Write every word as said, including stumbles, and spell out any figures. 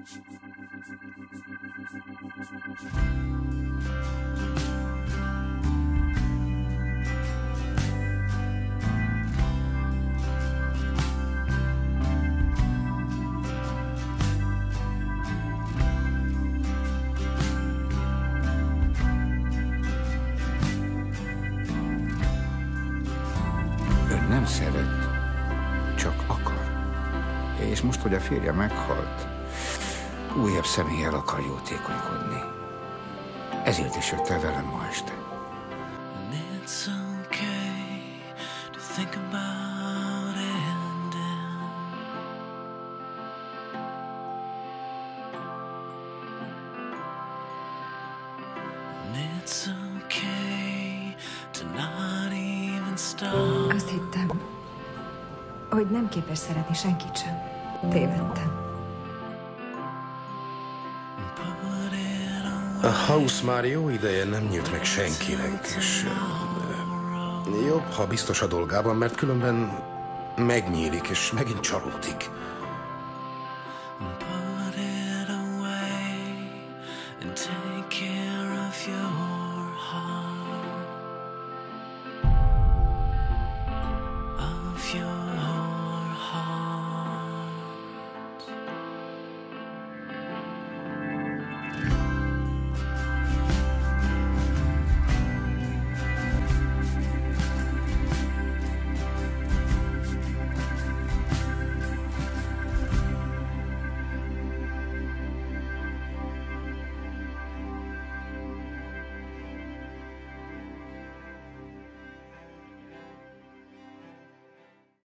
Nem szeret, csak akar. És most, hogy a férje meghalt, újabb személlyel akar jótékonykodni. Ezért is jött el velem ma este. Azt hittem, hogy nem képes szeretni senkit sem. Tévedtem. A House már jó ideje nem nyílt meg senkinek, és jobb, ha biztos a dolgában, mert különben megnyílik, és megint csalódik. Your